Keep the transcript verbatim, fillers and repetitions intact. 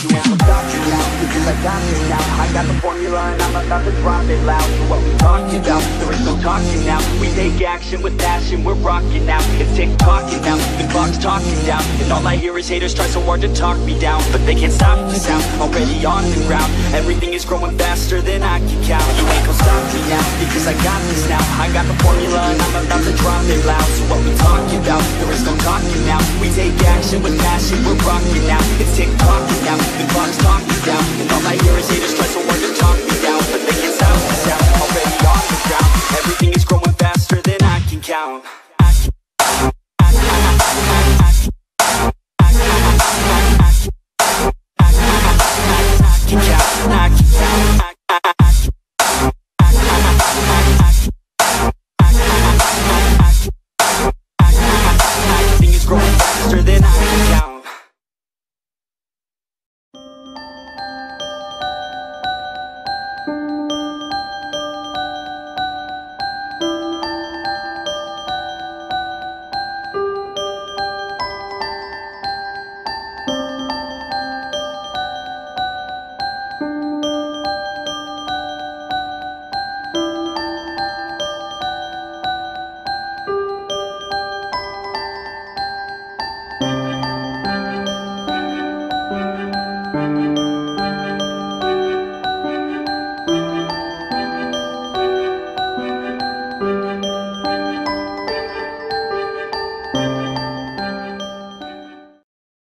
You ain't gon' stop me now, because I got this now. I got the formula and I'm about to drop it loud. So what we talking about? There is no talking now. We take action with passion, we're rocking now. It's tick-tocking now, the clock's talking down. And all I hear is haters try so hard to talk me down, but they can't stop the sound, already on the ground. Everything is growing faster than I can count. You ain't gon' stop me now, because I got this now. I got the formula and I'm about to drop it loud. So what we talking about? There is no talking now. We take action with passion, we're rocking now. It's tick-tocking